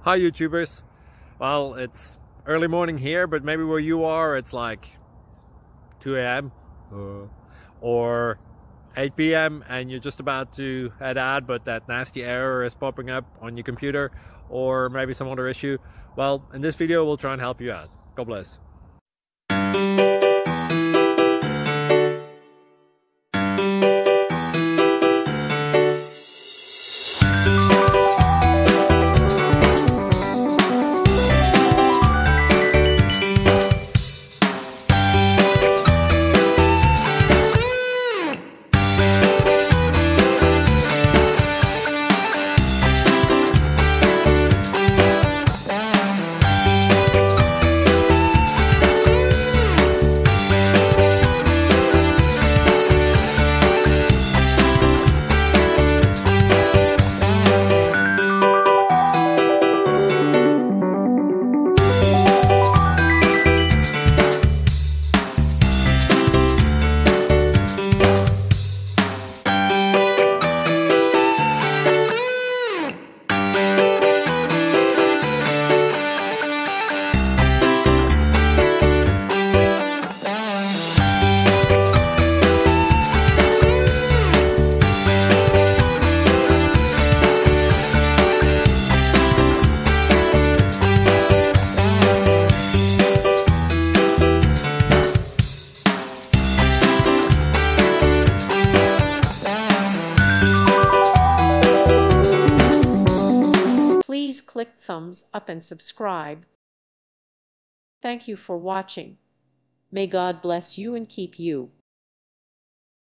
Hi YouTubers. Well, it's early morning here, but maybe where you are it's like 2 a.m. or 8 p.m. and you're just about to head out, but that nasty error is popping up on your computer, or maybe some other issue. Well, in this video we'll try and help you out. God bless. Please click thumbs up and subscribe. Thank you for watching. May God bless you and keep you.